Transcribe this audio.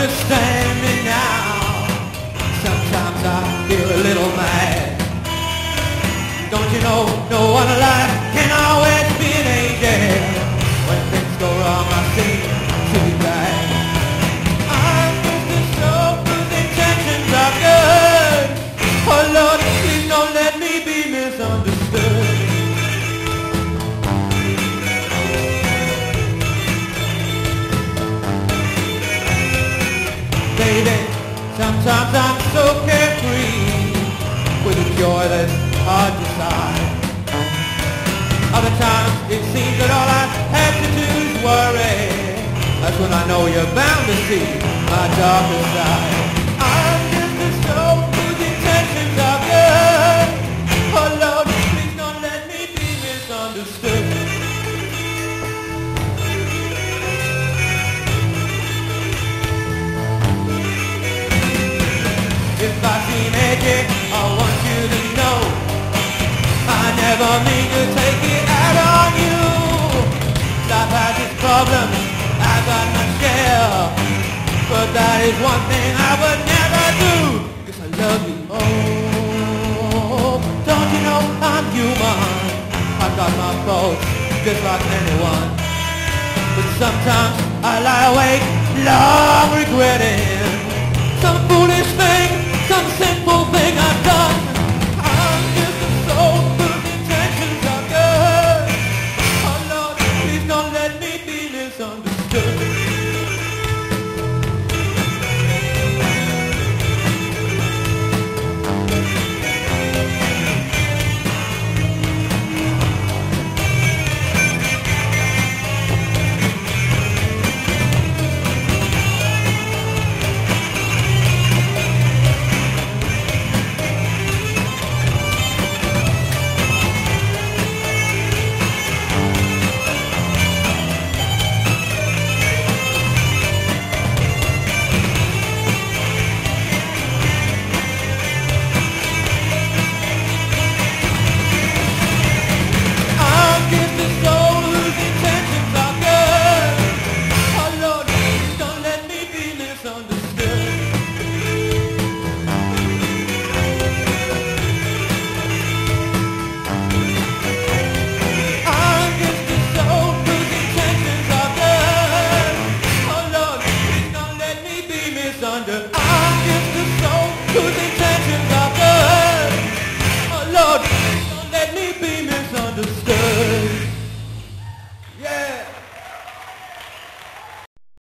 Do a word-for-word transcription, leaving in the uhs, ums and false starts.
understand me now. Sometimes I feel a little mad. Don't you know, no one alive can always be an angel. When things go wrong, I seem to be bad. I'm just a soul whose intentions are good. Oh Lord, please don't let me be misunderstood. Baby, sometimes I'm so carefree, with a joy that's hard to hide. Other times it seems that all I have to do is worry. That's when I know you're bound to see my darker side. I'm just a soul whose intentions are good. Oh Lord, please don't let me be misunderstood. If I seem edgy, I want you to know I never mean to take it out on you. Life has its problems, I've got my share, but that is one thing I would never do, 'cause I love you. Oh, don't you know I'm human? I've got my faults, just like anyone. But sometimes I lie awake, long regretting some foolish thing, some sin